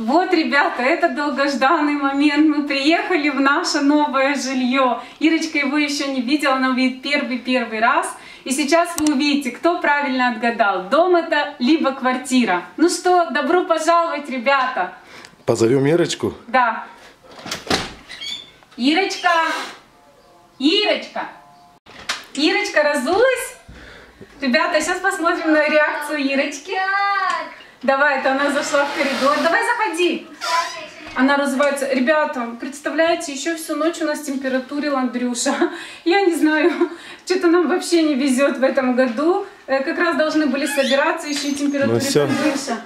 Вот, ребята, это долгожданный момент. Мы приехали в наше новое жилье. Ирочка его еще не видела, она увидит первый раз. И сейчас вы увидите, кто правильно отгадал. Дом это, либо квартира. Ну что, добро пожаловать, ребята. Позовем Ирочку? Да. Ирочка! Ирочка! Ирочка разулась? Ребята, сейчас посмотрим на реакцию Ирочки. Давай, это она зашла в коридор. Давай, заходи. Она разувается. Ребята, представляете, еще всю ночь у нас температурил Андрюша. Я не знаю, что-то нам вообще не везет в этом году. Как раз должны были собираться, еще и температурил Андрюша.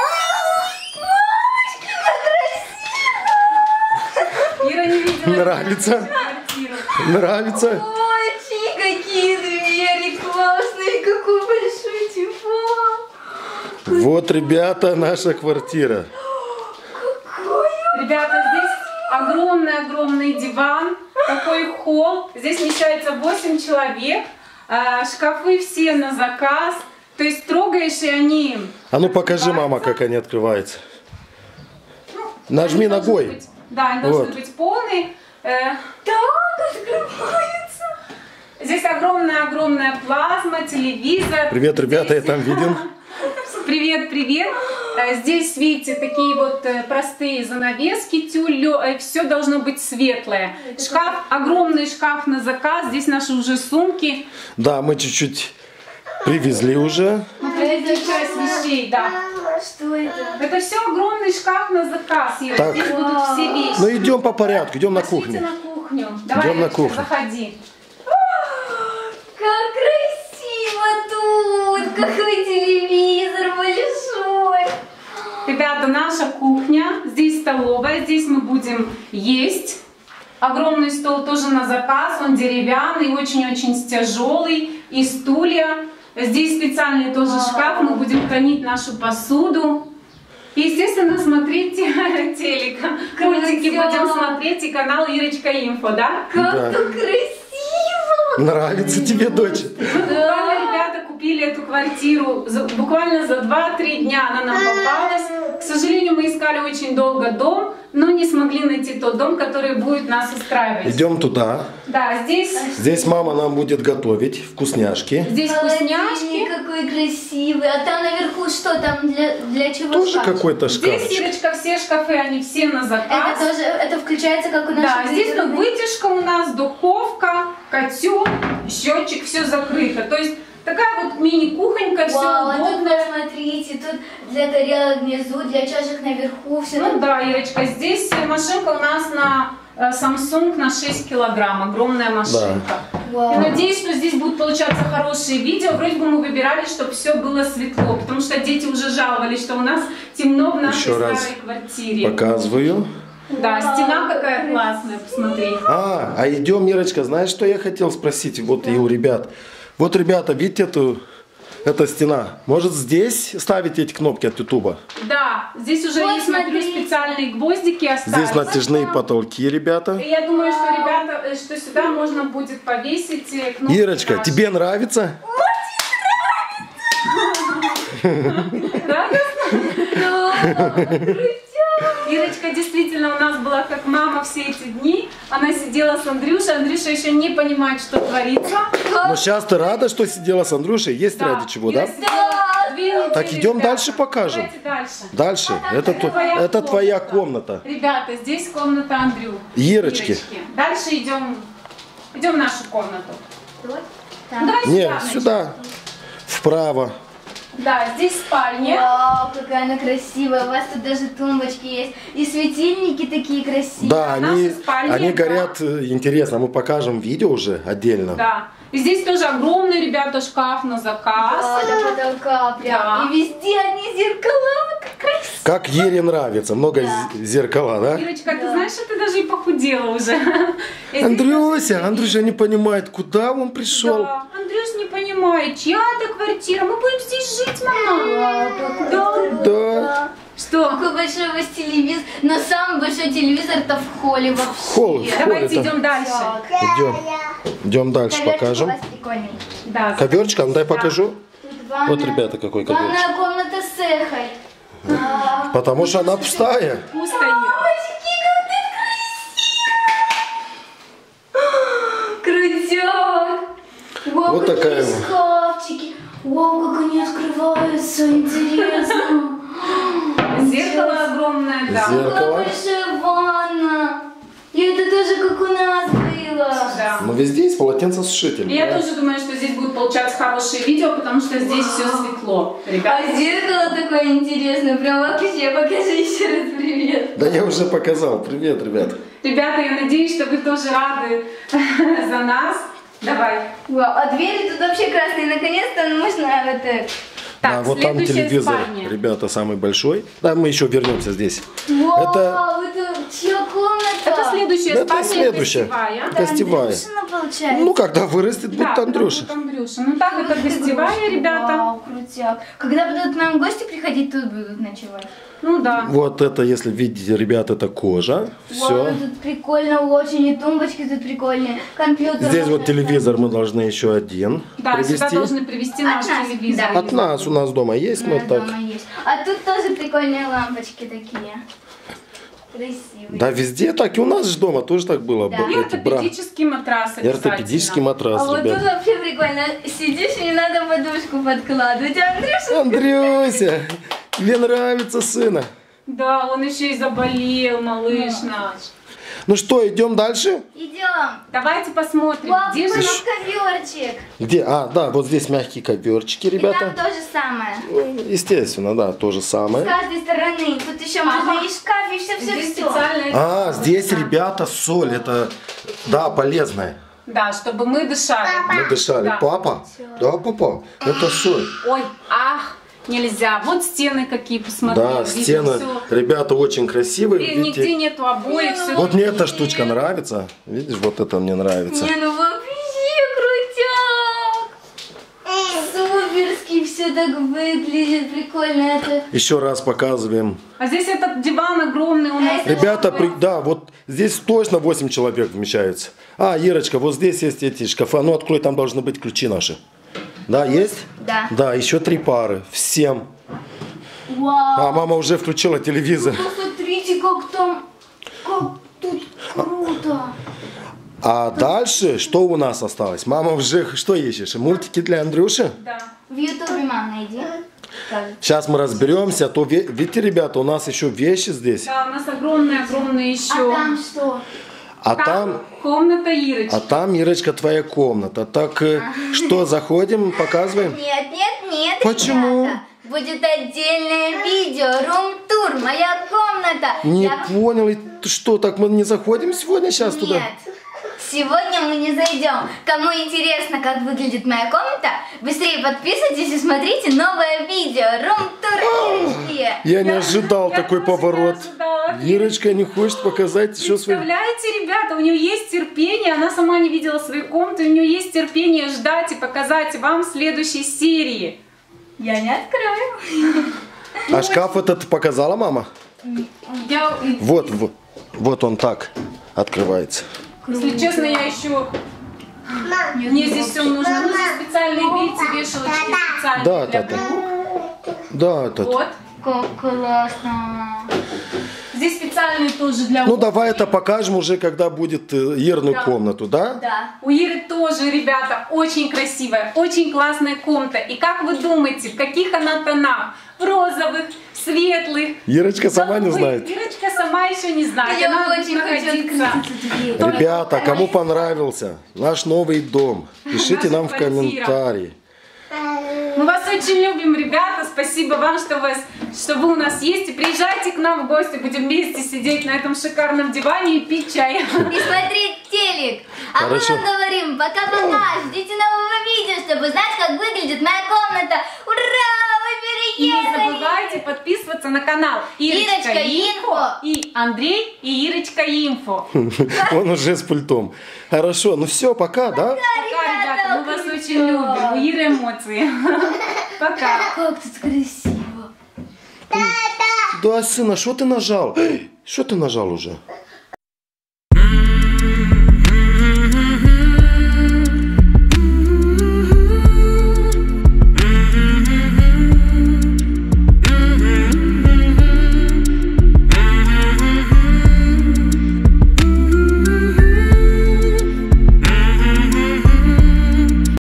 Ира не видела. Нравится? Нравится? Ой, какие двери классные, какой большой диван. Вот, ребята, наша квартира. Ребята, здесь огромный диван, такой холл. Здесь вмещается 8 человек. Шкафы все на заказ. То есть трогаешь, и они... А ну покажи, мама, как они открываются. Нажми ногой. Быть, да, они должны быть полные. Так открывается. Здесь огромная плазма, телевизор. Привет, ребята, я там виден. Привет. Здесь, видите, такие вот простые занавески, тюль, все должно быть светлое. Шкаф, огромный шкаф на заказ, здесь наши уже сумки. Да, мы чуть-чуть привезли уже. Мы привезли часть вещей, да. Что это? Это все огромный шкаф на заказ, Ира. Так. Здесь будут все вещи. Ну идем по порядку, идем на Пошлите кухню. на кухню. Давай, Идем на Ирочка, кухню. заходи. Как красиво тут! Какой телевизор большой! Ребята, наша кухня, здесь столовая, здесь мы будем есть. Огромный стол тоже на заказ, он деревянный, очень-очень тяжелый, и стулья. Здесь специальный тоже шкаф, мы будем хранить нашу посуду. И, естественно, смотрите телек. Мультики будем смотреть и канал Ирочка Инфо, да? Как тут красиво! Нравится тебе, дочь? Буквально, ребята, купили эту квартиру, буквально за 2-3 дня она нам попалась. К сожалению, мы искали очень долго дом, но не смогли найти тот дом, который будет нас устраивать. Идем туда. Да, здесь Здесь мама нам будет готовить вкусняшки. здесь вкусняшки. Холодильник какой красивый. А там наверху что? Там для чего Тоже шкаф? какой-то Здесь, шкафчик. Ирочка, все шкафы, они все на заказ. Это тоже, это включается как у нас. Да, здесь вытяжка у нас, духовка, котел, счетчик, все закрыто. То есть такая вот мини-кухонька, все Вау, а тут удобное. посмотрите, тут для тарелок внизу, для чашек наверху, все. Ну да, Ирочка, здесь машинка у нас на Samsung на 6 килограмм, огромная машинка. Вау. Я надеюсь, что здесь будут получаться хорошие видео. Вроде бы мы выбирали, чтобы все было светло, потому что дети уже жаловались, что у нас темно в нашей Еще раз старой квартире. Показываю. Да, стена какая классная, посмотри. А идем, Ирочка, знаешь, что я хотел спросить? Вот и у ребят. Вот, ребята, видите эта стена? Может, здесь ставить эти кнопки от Ютуба? Да, здесь уже Вот, есть, смотрю, смотри. специальные гвоздики оставить. Здесь натяжные потолки, ребята. И я думаю, что, ребята, что сюда можно будет повесить кнопки. Ирочка, наши. тебе нравится? Да? Ирочка действительно у нас была как мама все эти дни. Она сидела с Андрюшей. Андрюша еще не понимает, что творится. Но сейчас ты рада, что сидела с Андрюшей? Есть Да. ради чего, Ира да? сидела 2 недели, Так, идем ребята. дальше покажем. Давайте дальше. Дальше. Это твоя комната. Ребята, здесь комната Андрю. Ирочки. Дальше идем в нашу комнату. Вот. Ну, Там. давай Нет, начнем. сюда. Вправо. Да, здесь спальня. Вау, какая она красивая. У вас тут даже тумбочки есть. И светильники такие красивые. Да, они спальня, да. горят интересно. Мы покажем видео уже отдельно. Да. И здесь тоже огромный, ребята, шкаф на заказ. Да, до потолка прям. Да. И везде они зеркала. Как красиво. Как Ере нравится. Много зеркала, да? Ирочка, ты знаешь, что ты даже и похудела уже. И здесь Андрюша не понимает, куда он пришел. Да. Андрюш не понимает, чья это квартира. Мы будем здесь жить, мама. Вау, как Да. Да. Что? Какой большой у вас телевизор. Но самый большой телевизор-то в холле вообще. Холл. Давайте это- идем дальше. Идем дальше, Коверчик у покажем. вас прикольный. Да. Коверчик, ну дай покажу. Тут ванная, Вот, ребята, какой коверчик. ванная комната с эхой. Потому что она пустая. Пустая. Крутяк! Вау, Вот какие такая вот. шкафчики! Вау, как они открываются, интересно! Зеркало огромное, да. Зеркало. Какая большая ванна! И это тоже как у нас было! Да. Но везде есть полотенцесушитель. И я да? тоже думаю, что здесь будут получаться хорошие видео, потому что здесь все светло. Ребята, А зеркало такое интересное, прям вообще, покажи еще раз привет! Да я уже показал. Привет, ребят. ребята, я надеюсь, что вы тоже рады за нас. Давай. Вау, а двери тут вообще красные, наконец-то можно это... Так, Да, вот там следующая телевизор, спальня. ребята, самый большой. Да, мы еще вернемся здесь. Вау, Это- это чья комната? Это следующая Это спальня, следующая. гостевая. Это гостевая. Андрюшина, получается? Ну, когда вырастет, будет Да, Андрюша. там будет Андрюша. Ну так, это гостевая, ребята. Вау, крутяк. Когда будут к нам гости приходить, тут будут ночевать. Ну да. Вот это, если видите, ребята, это кожа. Вау, Все. тут прикольно очень, и тумбочки тут прикольные, компьютер. Здесь вот можно телевизор мы должны еще один Да, сюда привезти. должны привезти наш От нас, телевизор. да. От нас, у нас дома есть, У мы нас так. дома есть. А тут тоже прикольные лампочки такие. Красивые. Да, везде так, и у нас же дома тоже так было. Да. И Эти бра. ортопедический матрас И обязательно. ортопедический матрас, А вот тут ребят. вообще прикольно. Сидишь и не надо подушку подкладывать. А Андрюша... Андрюся, тебе нравится сына. Да, он еще и заболел, малыш наш. Ну что, идем дальше? Идем. Давайте посмотрим, Вау, где же какой наш... коверчик. Где? А, да, вот здесь мягкие коверчики, И там ребята. то же самое. Ну, естественно, да, то же С самое. каждой стороны. Тут еще можно и шкаф, и Здесь все-все-все. специальная... А, здесь, ребята, соль. Это, да, полезная. Да, чтобы мы дышали. Мы дышали. Да. Папа? Да, папа. Это соль. Ой, ах, нельзя. Вот стены какие, посмотри. Да, видно стены, всё. ребята, очень красивые. И нигде Видите? нету обоев, все. Вот мне эта штучка нравится. Видишь, вот это мне нравится. Не, ну вообще крутяк. Суперски все так выглядит. Прикольно это. Еще раз показываем. А здесь этот диван огромный у нас. Ребята, да, вот здесь точно 8 человек вмещается. А, Ирочка, вот здесь есть эти шкафы. Ну, открой, там должны быть ключи наши. Да, есть? Да. Да, еще 3 пары. Всем. Вау. А, мама уже включила телевизор. Посмотрите, как там... Как тут круто. А дальше, что у нас осталось? Мама уже, что ищешь? Мультики для Андрюши? Да. В Ютубе, мам, найди. Сейчас мы разберемся. А то, видите, ребята, у нас еще вещи здесь. Да, у нас огромные еще. А там что? А там, комната Ирочки. а там, Ирочка, твоя комната. Так, что, заходим, показываем? Нет, нет, нет, Почему? ребята. Будет отдельное видео, рум-тур, моя комната. Не Я- понял, и что, так мы не заходим сегодня сейчас туда? Нет, сегодня мы не зайдем. Кому интересно, как выглядит моя комната, быстрее подписывайтесь и смотрите новое видео, рум-тур Ирочки. Я не ожидал я такой тоже не поворот. ожидала. Ирочка не хочет показать еще свой... Представляете, ребята, у нее есть терпение, она сама не видела свою комнату, у нее есть терпение ждать и показать вам следующей серии. Я не открою. А шкаф этот показала мама? Я, Вот, вот он так открывается. если честно, я еще... Мне здесь все нужно. Ну, здесь специальные, видите, вешалочки специальные Да, для да, да. блюд. Да, этот. Вот. Как классно. Здесь специальные тоже для... Ну давай это покажем уже, когда будет Ирную Да. комнату, да? Да. У Иры тоже, ребята, очень красивая, очень классная комната. И как вы думаете, в каких она тонах? В розовых, светлых. Ирочка сама не голубых. знает. Ирочка сама еще не знает. Я Она очень будет хочу находиться... открыть эту дверь. Ребята, кому понравился наш новый дом, пишите Наша нам в квартира. комментарии. Мы вас очень любим, ребята. Спасибо вам, что вы у нас есть. И приезжайте к нам в гости. Будем вместе сидеть на этом шикарном диване и пить чай. И смотреть телек. А Хорошо. мы вам говорим пока-пока. Ждите нового видео, чтобы знать, как выглядит моя комната. Ура! Мы И не переехали! забывайте подписываться на канал Ирочка Ирочка Инфо и Андрей и Ирочка Инфо. Он уже с пультом. Хорошо, ну все, пока, да? Пока, ребята, мы вас очень любим. У Иры эмоции. Пока. Как тут красиво. Да, сына, что ты нажал? Что ты нажал уже?